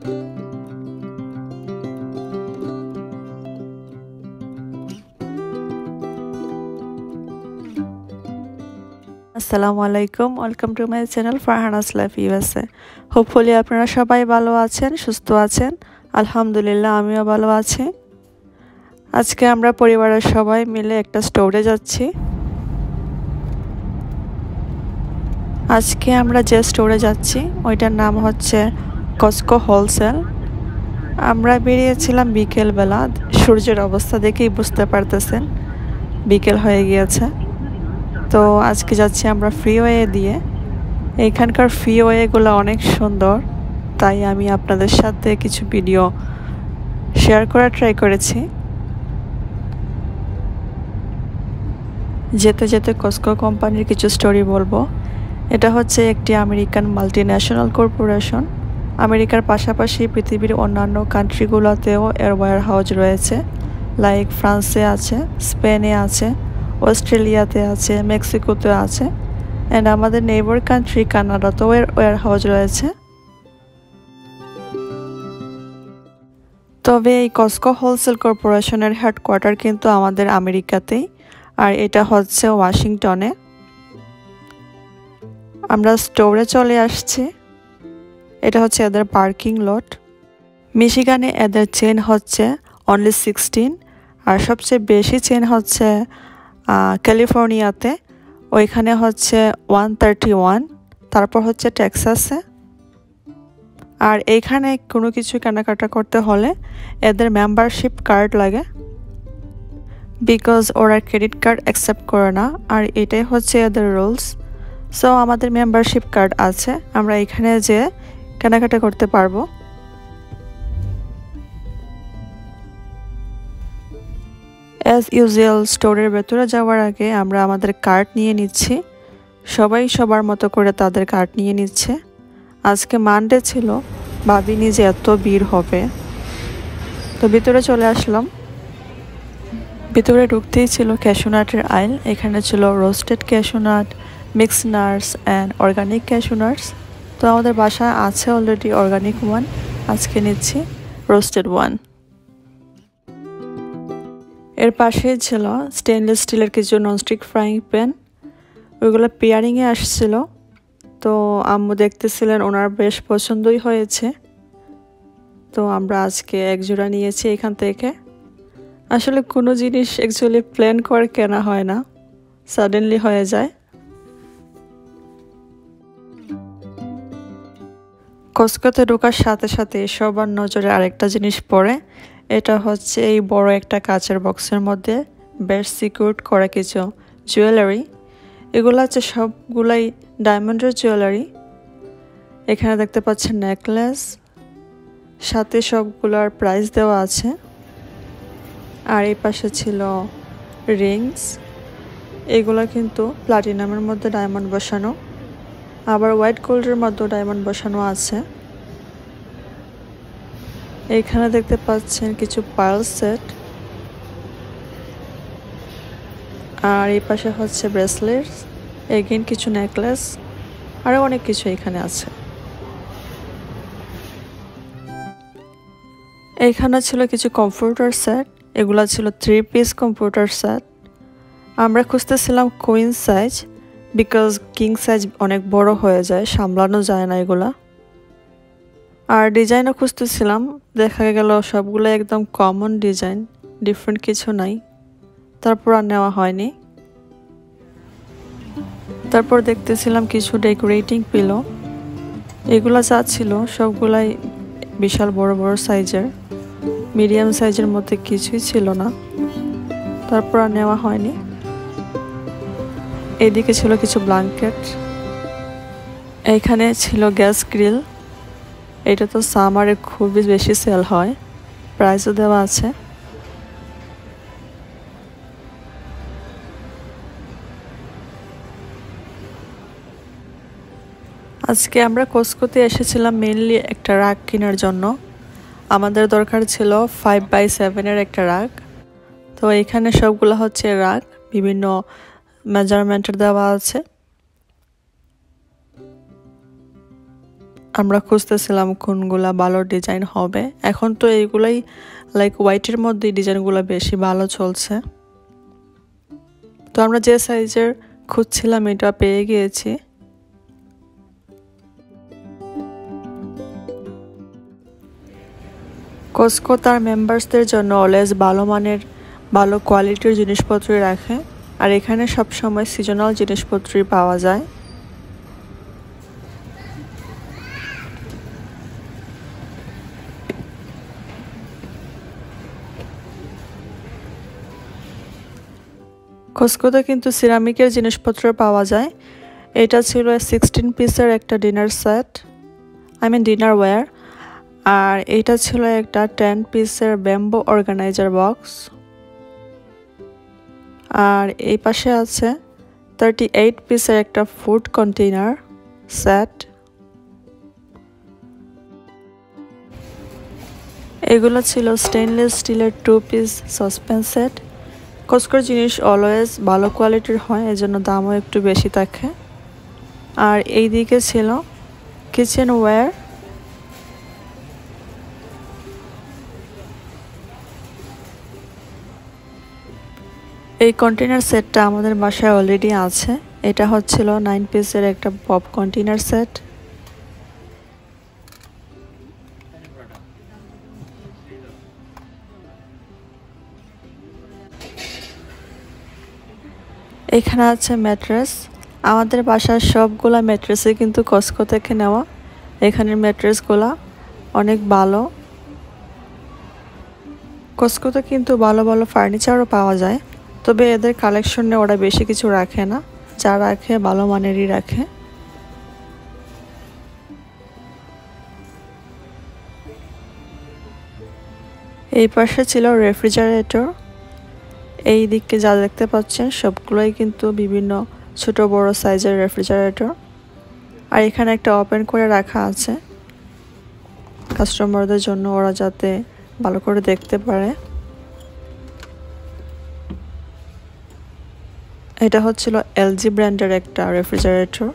আসসালামু আলাইকুম, welcome to my channel Farhana's life USA. Hopefully আপনারা সবাই ভালো আছেন, সুস্থ আছেন। আলহামদুলিল্লাহ আমিও ভালো আছি। আজকে আমরা পরিবারের সবাই মিলে একটা স্টোরে যাচ্ছি। আজকে আমরা যে স্টোরে যাচ্ছি ওইটার নাম হচ্ছে কস্কো হোলসেল। আমরা বেরিয়েছিলাম বিকেলবেলা, সূর্যের অবস্থা দেখেই বুঝতে পারতেছেন বিকেল হয়ে গিয়েছে। তো আজকে যাচ্ছি আমরা ফ্রিওয়ে দিয়ে। এখানকার ফ্রিওয়েগুলো অনেক সুন্দর, তাই আমি আপনাদের সাথে কিছু ভিডিও শেয়ার করার ট্রাই করেছি। যেতে যেতে কস্কো কোম্পানির কিছু স্টোরি বলবো। এটা হচ্ছে একটি আমেরিকান মাল্টিন্যাশনাল কর্পোরেশন। আমেরিকার পাশাপাশি পৃথিবীর অন্যান্য কান্ট্রিগুলোতেও এর ওয়্যার হাউস রয়েছে, লাইক ফ্রান্সে আছে, স্পেনে আছে, অস্ট্রেলিয়াতে আছে, মেক্সিকোতে আছে, অ্যান্ড আমাদের নেইবার কান্ট্রি কানাডাতেও এর ওয়্যার হাউস রয়েছে। তবে এই কস্কো হোলসেল কর্পোরেশনের হেডকোয়ার্টার কিন্তু আমাদের আমেরিকাতেই, আর এটা হচ্ছে ওয়াশিংটনে। আমরা স্টোরে চলে আসছি। এটা হচ্ছে এদের পার্কিং লট। মিশিগানে এদের চেন হচ্ছে অনলি 16, আর সবচেয়ে বেশি চেন হচ্ছে ক্যালিফোর্নিয়াতে, ওইখানে হচ্ছে 131, তারপর হচ্ছে টেক্সাসে। আর এইখানে কোনো কিছু কেনাকাটা করতে হলে এদের মেম্বারশিপ কার্ড লাগে, বিকজ ওরা ক্রেডিট কার্ড অ্যাকসেপ্ট করে না, আর এটাই হচ্ছে এদের রুলস। সো আমাদের মেম্বারশিপ কার্ড আছে, আমরা এখানে যে কেনাকাটা করতে পারবো। অ্যাজ ইউজুয়াল স্টোরের ভেতরে যাওয়ার আগে আমরা আমাদের কার্ড নিয়ে নিচ্ছি। সবাই সবার মতো করে তাদের কার্ড নিয়ে নিচ্ছে। আজকে মানডে ছিল, ভাবিনি যে এত ভিড় হবে। তো ভিতরে চলে আসলাম। ভিতরে ঢুকতেই ছিল ক্যাশনাটের আইল। এখানে ছিল roasted cashew nut, mix nuts and organic cashew nuts. তো আমাদের বাসায় আছে অলরেডি অর্গানিক ওয়ান, আজকে নিচ্ছি রোস্টেড ওয়ান। এর পাশেই ছিল স্টেনলেস স্টিলের কিছু ননস্টিক ফ্রাইং প্যান, ওইগুলো পেয়ারিংয়ে আসছিল। তো আম্মু দেখতেছিলেন, ওনার বেশ পছন্দই হয়েছে। তো আমরা আজকে এক জোড়া নিয়েছি এখান থেকে। আসলে কোনো জিনিস অ্যাকচুয়ালি প্ল্যান করে কেনা হয় না, সাডেনলি হয়ে যায়। কস্কোতে ঢোকার সাথে সাথে সবার নজরে আরেকটা জিনিস পড়ে। এটা হচ্ছে এই বড় একটা কাচের বক্সের মধ্যে বেশ সিকিউর করা কিছু জুয়েলারি। এগুলো হচ্ছে সবগুলাই ডায়মন্ডের জুয়েলারি। এখানে দেখতে পাচ্ছেন নেকলেস, সাথে সবগুলোর প্রাইস দেওয়া আছে। আর এই পাশে ছিল রিংস। এগুলো কিন্তু প্লাটিনামের মধ্যে ডায়মন্ড বসানো, আবার হোয়াইট গোল্ডের মধ্যে ডায়মন্ড বসানো আছে। এইখানে দেখতে পাচ্ছেন কিছু পার্ল সেট, আর এই পাশে হচ্ছে ব্রেসলেট, এগেইন কিছু নেকলেস, আরও অনেক কিছু এখানে আছে। এইখানে ছিল কিছু কম্পিউটার সেট, এগুলো ছিল 3 পিস কম্পিউটার সেট। আমরা খুঁজতেছিলাম queen size, because king size অনেক বড় হয়ে যায়, সামলানো যায় না এগুলা। আর ডিজাইনও খুঁজতেছিলাম, দেখা গেল সবগুলো একদম কমন ডিজাইন, ডিফারেন্ট কিছু নাই। তারপর আর নেওয়া হয়নি। তারপর দেখতেছিলাম কিছু ডেকোরেটিং পিলো। এগুলা যা ছিল সবগুলাই বিশাল বড় বড় সাইজের, মিডিয়াম সাইজের মধ্যে কিছুই ছিল না। তারপর আর নেওয়া হয়নি। এদিকে ছিল কিছু ব্ল্যাঙ্কেট। এইখানে ছিল গ্যাস গ্রিল, এটা তো সামারে খুবই বেশি সেল হয়, প্রাইসও দেওয়া আছে। আজকে আমরা কস্কোতে এসেছিলাম মেইনলি একটা রাগ কেনার জন্য। আমাদের দরকার ছিল 5x7 একটা রাগ। তো এখানে সবগুলো হচ্ছে রাগ, বিভিন্ন মেজারমেন্টের দেওয়া আছে। আমরা খুঁজতেছিলাম কোনগুলা ভালো ডিজাইন হবে। এখন তো এইগুলাই লাইক হোয়াইটের মধ্যে ডিজাইনগুলো বেশি ভালো চলছে। তো আমরা যে সাইজের খুঁজছিলাম এটা পেয়ে গিয়েছি। কসকো তার মেম্বার্সদের জন্য অলওয়েজ ভালো মানের ভালো কোয়ালিটির জিনিসপত্রই রাখে, আর এখানে সবসময় সিজনাল জিনিসপত্রই পাওয়া যায়। কসকোতে কিন্তু সিরামিকের জিনিসপত্র পাওয়া যায়। এটা ছিল 16 পিসের একটা ডিনার সেট, ডিনার ওয়্যার। আর এটা ছিল একটা 10 পিসের ব্যাম্বো অর্গানাইজার বক্স। আর এই পাশে আছে 38 পিসের একটা ফুড কন্টেইনার সেট। এগুলো ছিল স্টেনলেস স্টিলের 2 পিস সসপ্যান সেট। কসকোর জিনিস অলওয়েজ ভালো কোয়ালিটির হয়, এজন্য দামও একটু বেশি থাকে। আর এই দিকে ছিল কিচেন ওয়্যার। এই কন্টেইনার সেটটা আমাদের বাসায় অলরেডি আছে। এটা হচ্ছিল 9 পিসের একটা পপ কন্টেইনার সেট। এখানে আছে ম্যাট্রেস। আমাদের বাসার সবগুলা ম্যাট্রেসই কিন্তু কসকো থেকে নেওয়া। এখানের ম্যাট্রেসগুলা অনেক ভালো। কসকোতে কিন্তু ভালো ভালো ফার্নিচারও পাওয়া যায়, তবে এদের কালেকশনে ওরা বেশি কিছু রাখে না, যা রাখে ভালো মানেরই রাখে। এই পাশে ছিল রেফ্রিজারেটর। এই দিকে যা দেখতে পাচ্ছেন সবগুলোই কিন্তু বিভিন্ন ছোট বড় সাইজের রেফ্রিজারেটর। আর এখানে একটা ওপেন করে রাখা আছে কাস্টমারদের জন্য, ওরা যাতে ভালো করে দেখতে পারে। এটা হচ্ছিল এলজি ব্র্যান্ডের একটা রেফ্রিজারেটর।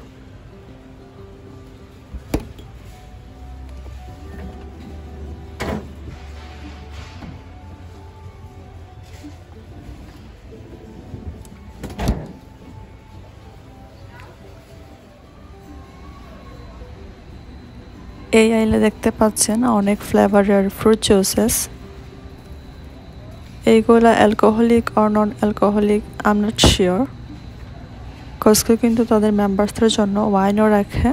এই আইলে দেখতে পাচ্ছেন অনেক ফ্লেভারের ফ্রুট জুসেস। এইগুলা alcoholic or non alcoholic I am not sure. Costco কিন্তু তাদের মেম্বারসদের জন্য ওয়াইনও রাখে।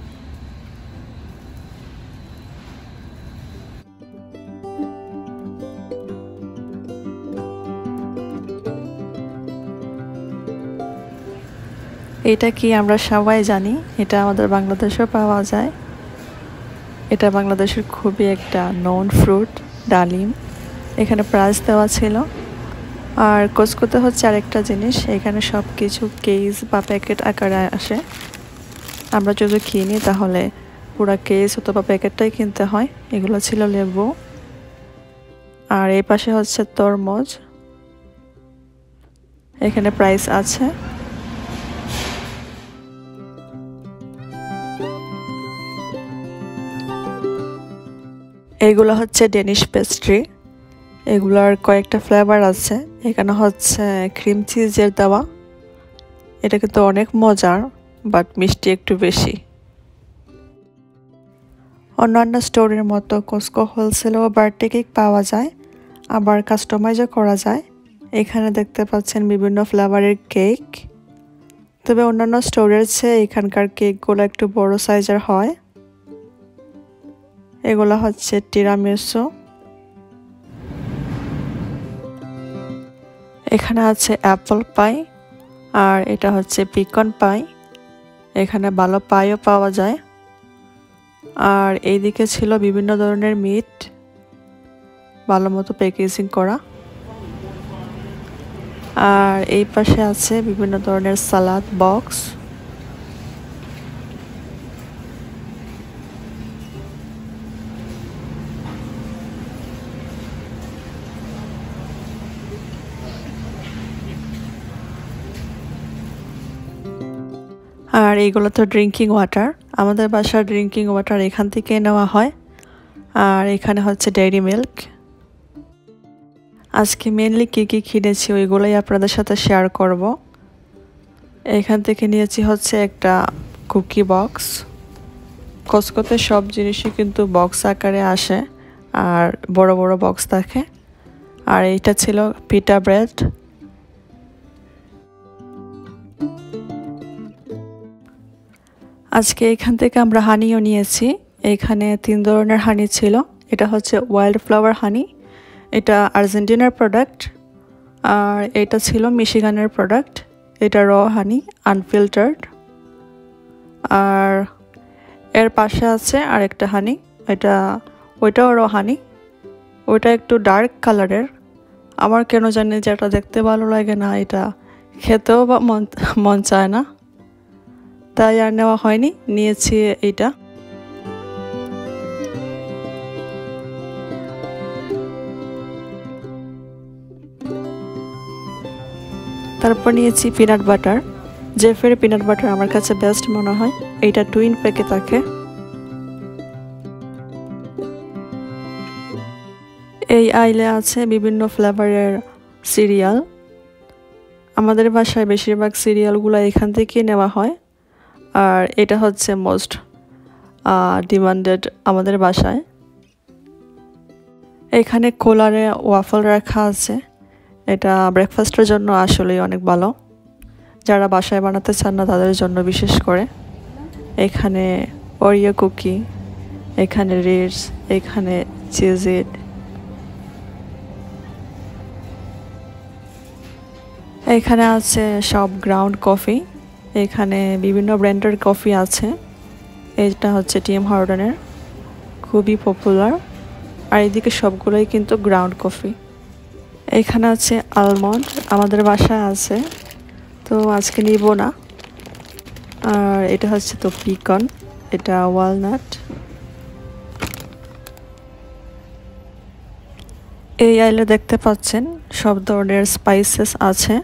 এটা কি আমরা সবাই জানি, এটা আমাদের বাংলাদেশেও পাওয়া যায়। এটা বাংলাদেশের খুবই একটা নন ফ্রুট, ডালিম। এখানে প্রাইস দেওয়া ছিল। আর কসকোতে হচ্ছে আরেকটা জিনিস, এখানে সব কিছু কেস বা প্যাকেট আকারে আসে। আমরা যদি কিনি তাহলে পুরা কেস অথবা প্যাকেটটাই কিনতে হয়। এগুলো ছিল লেবু। আর এই পাশে হচ্ছে তরমুজ। এখানে প্রাইস আছে। এগুলো হচ্ছে ডেনিশ পেস্ট্রি। এগুলার কয়েকটা ফ্লেভার আছে। এখানে হচ্ছে ক্রিম চিজের দেওয়া। এটা কিন্তু অনেক মজার, বাট মিষ্টি একটু বেশি। অন্যান্য স্টোরের মতো কসকো হোলসেলেও বার্থডে কেক পাওয়া যায়, আবার কাস্টমাইজও করা যায়। এখানে দেখতে পাচ্ছেন বিভিন্ন ফ্লেভারের কেক। তবে অন্যান্য স্টোরের চেয়ে এখানকার কেকগুলো একটু বড় সাইজের হয়। এগুলো হচ্ছে টিরামিসু। এখানে আছে অ্যাপল পাই, আর এটা হচ্ছে পিকন পাই। এখানে ভালো পাইও পাওয়া যায়। আর এইদিকে ছিল বিভিন্ন ধরনের মিট, ভালো মতো প্যাকেজিং করা। আর এই পাশে আছে বিভিন্ন ধরনের সালাদ বক্স। আর এইগুলো তো ড্রিঙ্কিং ওয়াটার। আমাদের বাসার ড্রিঙ্কিং ওয়াটার এখান থেকে নেওয়া হয়। আর এখানে হচ্ছে ডেইরি মিল্ক। আজকে মেনলি কী কী কিনেছি ওইগুলোই আপনাদের সাথে শেয়ার করব। এখান থেকে নিয়েছি হচ্ছে একটা কুকি বক্স। কসকোতে সব জিনিসই কিন্তু বক্স আকারে আসে আর বড় বড় বক্স থাকে। আর এইটা ছিল পিটা ব্রেড। আজকে এখান থেকে আমরা হানিও নিয়েছি। এখানে 3 ধরনের হানি ছিল। এটা হচ্ছে ওয়াইল্ড ফ্লাওয়ার হানি, এটা আর্জেন্টিনার প্রোডাক্ট, আর এটা ছিল মিশিগানের প্রোডাক্ট। এটা র হানি আনফিল্টার্ড। আর এর পাশে আছে আরেকটা হানি, ওইটাও র হানি, ওইটা একটু ডার্ক কালারের। আমার কেন জানি যেটা দেখতে ভালো লাগে না, এটা খেতেও বা মন চায় না, তাই আর নেওয়া হয়নি। নিয়েছি এইটা। তারপর নিয়েছি পিনাট বাটার। জেফের পিনাট বাটার আমার কাছে বেস্ট মনে হয়। এইটা টুইন প্যাকে থাকে। এই আইলে আছে বিভিন্ন ফ্লেভারের সিরিয়াল। আমাদের বাসায় বেশিরভাগ সিরিয়ালগুলো এখান থেকে নেওয়া হয়। আর এটা হচ্ছে মোস্ট ডিমান্ডেড আমাদের বাসায়। এখানে কোলারে ওয়াফল রাখা আছে। এটা ব্রেকফাস্টের জন্য আসলেই অনেক ভালো, যারা বাসায় বানাতে চান না তাদের জন্য বিশেষ করে। এখানে ওরিও কুকি, এখানে রিডস, এখানে চিজইট। এখানে আছে সব গ্রাউন্ড কফি। এখানে বিভিন্ন ব্র্যান্ডের কফি আছে। এটা হচ্ছে টিম হর্টনের, খুবই পপুলার। আর এদিকে সবগুলোই কিন্তু গ্রাউন্ড কফি। এখানে আছে আলমন্ড, আমাদের বাসায় আছে, তো আজকে নিব না। আর এটা হচ্ছে তো পিকন, এটা ওয়ালনাট। এই আইলে দেখতে পাচ্ছেন সব ধরনের স্পাইসেস আছে।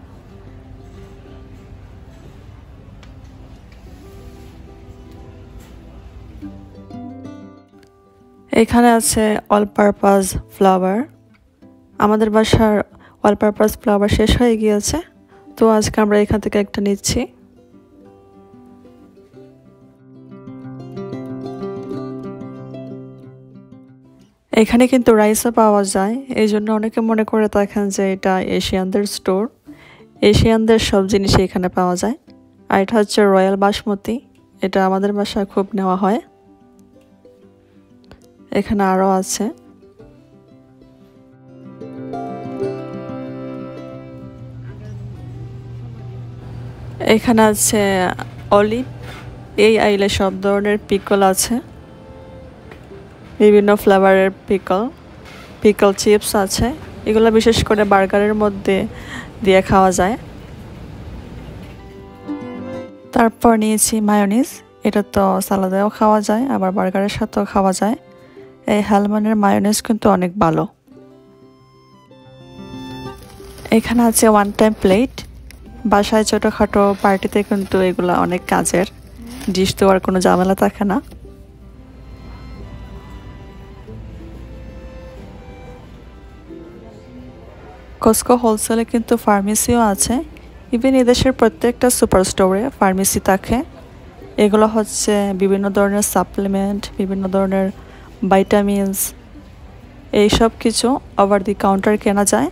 এখানে আছে অল পারপাস ফ্লাওয়ার। আমাদের বাসার অল পারপাস ফ্লাওয়ার শেষ হয়ে গিয়েছে, তো আজকে আমরা এখান থেকে একটা নিচ্ছি। এখানে কিন্তু রাইসও পাওয়া যায়, এই জন্য অনেকে মনে করে থাকেন যে এটা এশিয়ানদের স্টোর। এশিয়ানদের সব জিনিস এখানে পাওয়া যায়। আর এটা হচ্ছে রয়্যাল বাসমতি, এটা আমাদের বাসায় খুব নেওয়া হয়। এখানে আরও আছে। এখানে আছে অলিভ। এই আইলে সব ধরনের পিকল আছে, বিভিন্ন ফ্লেভারের পিকল চিপস আছে। এগুলো বিশেষ করে বার্গারের মধ্যে দিয়ে খাওয়া যায়। তারপর নিয়েছি মায়োনিজ। এটা তো সালাদেও খাওয়া যায়, আবার বার্গারের সাথেও খাওয়া যায়। এই হ্যালম্যানের মায়োনিজ কিন্তু অনেক ভালো। এখানে আছে ওয়ান টাইম প্লেট। বাসায় ছোটোখাটো পার্টিতে কিন্তু এগুলো অনেক কাজের, ডিশ তো আর কোনো ঝামেলা থাকে না। কসকো হোলসেলে কিন্তু ফার্মেসিও আছে। ইভেন এদেশের প্রত্যেকটা সুপার স্টোরে ফার্মেসি থাকে। এগুলো হচ্ছে বিভিন্ন ধরনের সাপ্লিমেন্ট, বিভিন্ন ধরনের ভাইটামিনস, এইসব কিছু ওভার দি কাউন্টার কেনা যায়।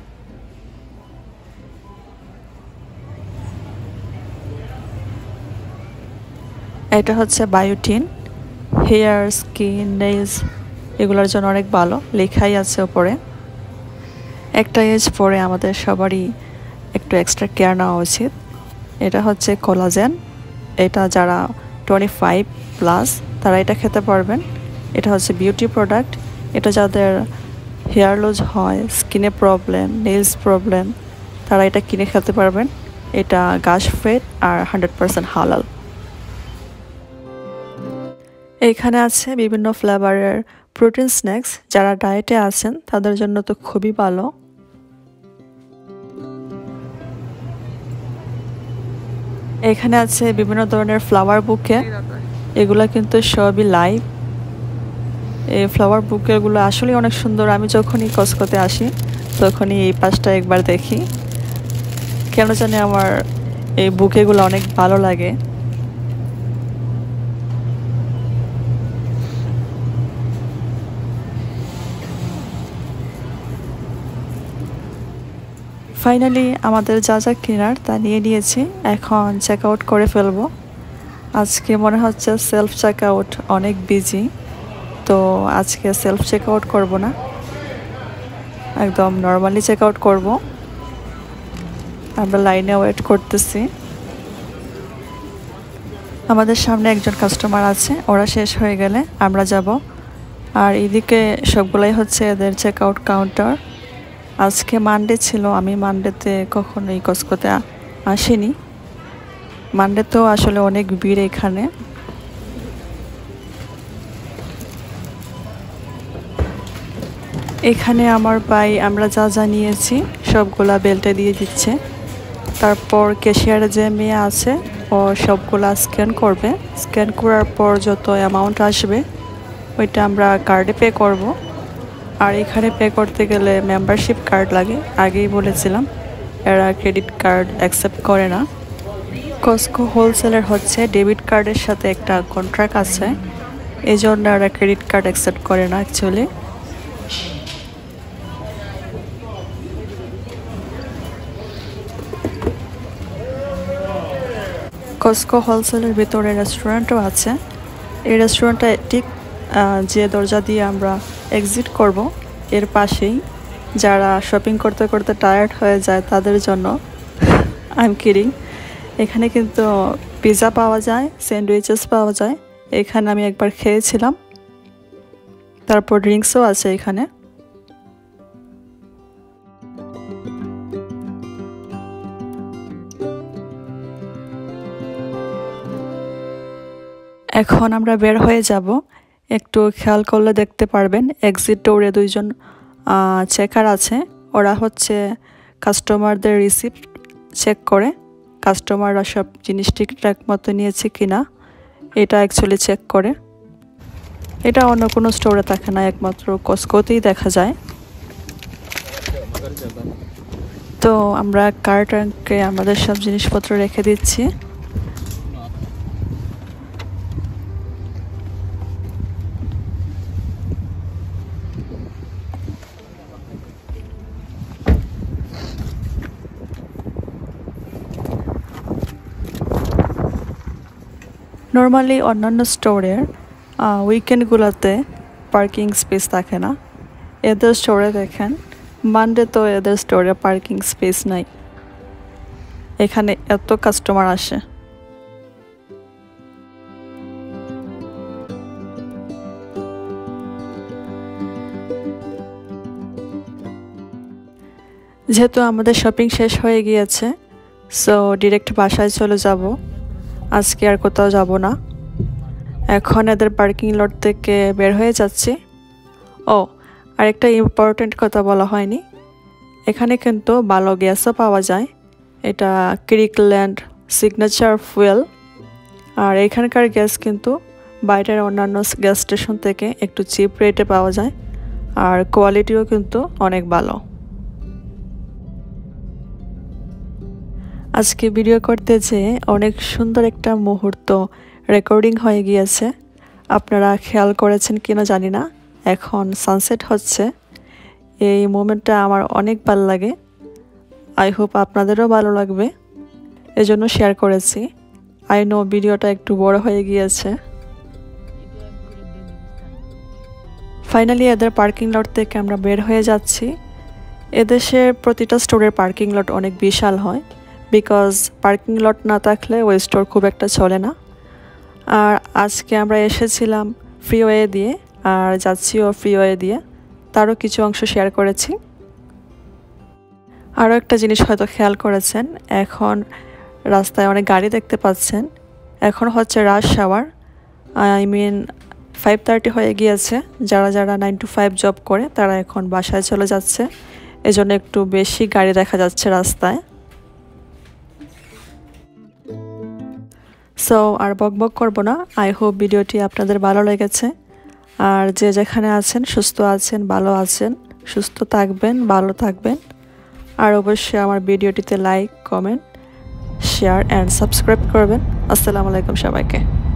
এটা হচ্ছে বায়োটিন, হেয়ার, স্কিন, নেইলস এগুলোর জন্য অনেক ভালো, লেখাই আছে ওপরে। একটা এজ পরে আমাদের সবারই একটু এক্সট্রা কেয়ার নেওয়া উচিত। এটা হচ্ছে কোলাজেন, এটা যারা 25+ তারা এটা খেতে পারবেন। এটা হচ্ছে বিউটি প্রোডাক্ট। এটা যাদের হেয়ার লুজ হয়, স্কিনে প্রবলেম, নেইলস প্রবলেম, তারা এটা কিনে খেতে পারবেন। এটা গাছ ফেড আর 100% হালাল। এইখানে আছে বিভিন্ন ফ্লেভারের প্রোটিন স্ন্যাক্স। যারা ডায়েটে আছেন তাদের জন্য তো খুবই ভালো। এখানে আছে বিভিন্ন ধরনের ফ্লাওয়ার বুকে। এগুলা কিন্তু সবই লাইভ। এই ফ্লাওয়ার বুকেগুলো আসলে অনেক সুন্দর। আমি যখনই কসকোতে আসি তখনই এই পাশটা একবার দেখি, কেন জানি আমার এই বুকেগুলো অনেক ভালো লাগে। ফাইনালি আমাদের যা যা কেনার তা নিয়ে নিয়েছি, এখন চেক আউট করে ফেলবো। আজকে মনে হচ্ছে সেলফ চেক আউট অনেক বিজি, তো আজকে সেলফ চেক আউট করবো না, একদম নর্মালি চেক আউট করবো। আমরা লাইনে ওয়েট করতেছি। আমাদের সামনে একজন কাস্টমার আছে, ওরা শেষ হয়ে গেলে আমরা যাব। আর এদিকে সবগুলাই হচ্ছে এদের চেক আউট কাউন্টার। আজকে মানডে ছিল, আমি মানডেতে কখনোই কসকোতে আসিনি। মানডেতেও আসলে অনেক ভিড় এখানে। এখানে আমার ভাই আমরা যা যা নিয়েছি সবগুলা বেল্টে দিয়ে দিচ্ছে। তারপর ক্যাশিয়ারে যে মেয়ে আছে ও সবগুলা স্ক্যান করবে। স্ক্যান করার পর যত অ্যামাউন্ট আসবে ওইটা আমরা কার্ডে পে করব। আর এখানে পে করতে গেলে মেম্বারশিপ কার্ড লাগে, আগেই বলেছিলাম। এরা ক্রেডিট কার্ড অ্যাকসেপ্ট করে না। কসকো হোলসেলের হচ্ছে ডেবিট কার্ডের সাথে একটা কন্ট্রাক্ট আছে, এই জন্য এরা ক্রেডিট কার্ড অ্যাকসেপ্ট করে না অ্যাকচুয়ালি। কসকো হোলসেলের ভিতরে রেস্টুরেন্টও আছে। এই রেস্টুরেন্টটা ঠিক যে দরজা দিয়ে আমরা এক্সিট করব এর পাশেই। যারা শপিং করতে করতে টায়ার্ড হয়ে যায় তাদের জন্য, আই এম কিডিং। এখানে কিন্তু পিৎজা পাওয়া যায়, স্যান্ডউইচেস পাওয়া যায়। এখানে আমি একবার খেয়েছিলাম। তারপর ড্রিঙ্কসও আছে এখানে। এখন আমরা বের হয়ে যাব। একটু খেয়াল করলে দেখতে পারবেন এক্সিট ডোরে দুইজন চেকার আছে। ওরা হচ্ছে কাস্টমারদের রিসিপ্ট চেক করে, কাস্টমাররা সব জিনিস ঠিকঠাক মতো নিয়েছে কিনা এটা অ্যাকচুয়ালি চেক করে। এটা অন্য কোনো স্টোরে থাকে না, একমাত্র কসকোতেই দেখা যায়। তো আমরা কার্টে আমাদের সব জিনিসপত্র রেখে দিচ্ছি। নর্মালি অন্যান্য স্টোরের উইকেন্ডগুলোতে পার্কিং স্পেস থাকে না, এদের স্টোরে দেখেন মানডে তো এদের স্টোরে পার্কিং স্পেস নাই। এখানে এত কাস্টমার আসে। যেহেতু আমাদের শপিং শেষ হয়ে গিয়েছে, সো ডিরেক্ট বাসায় চলে যাব। আজকে আর কোথাও যাব না। এখন এদের পার্কিং লট থেকে বের হয়ে যাচ্ছি। ও, আরেকটা ইম্পর্টেন্ট কথা বলা হয়নি, এখানে কিন্তু ভালো গ্যাসও পাওয়া যায়। এটা ক্রিকল্যান্ড সিগনেচার ফুয়েল। আর এখানকার গ্যাস কিন্তু বাইরের অন্যান্য গ্যাস স্টেশন থেকে একটু চিপ রেটে পাওয়া যায়, আর কোয়ালিটিও কিন্তু অনেক ভালো। আজকে ভিডিও করতে যেয়ে অনেক সুন্দর একটা মুহূর্ত রেকর্ডিং হয়ে গিয়েছে। আপনারা খেয়াল করেছেন কিনা জানি না, এখন সানসেট হচ্ছে। এই মোমেন্টটা আমার অনেক ভালো লাগে। আই হোপ আপনাদেরও ভালো লাগবে, এজন্য শেয়ার করেছি। আই নো ভিডিওটা একটু বড় হয়ে গিয়েছে। ফাইনালি এদের পার্কিং লট থেকে আমরা বের হয়ে যাচ্ছি। এদেশের প্রতিটা স্টোরের পার্কিং লট অনেক বিশাল হয়, বিকজ পার্কিং লট না থাকলে ওই স্টোর খুব একটা চলে না। আর আজকে আমরা এসেছিলাম ফ্রিওয়ে দিয়ে আর যাচ্ছিও ফ্রিওয়ে দিয়ে, তারও কিছু অংশ শেয়ার করেছি। আরও একটা জিনিস হয়তো খেয়াল করেছেন, এখন রাস্তায় অনেক গাড়ি দেখতে পাচ্ছেন। এখন হচ্ছে রাশ আওয়ার, আই মিন 5:30 হয়ে গিয়েছে। যারা যারা 9 to 5 জব করে তারা এখন বাসায় চলে যাচ্ছে, এজন্য একটু বেশি গাড়ি দেখা যাচ্ছে রাস্তায়। সো আর বকবক করব না। আই হোপ ভিডিওটি আপনাদের ভালো লেগেছে। আর যে যেখানে আছেন সুস্থ আছেন, ভালো আছেন, সুস্থ থাকবেন, ভালো থাকবেন। আর অবশ্যই আমার ভিডিওটিতে like, comment, share and subscribe করবেন। আসসালামু আলাইকুম সবাইকে।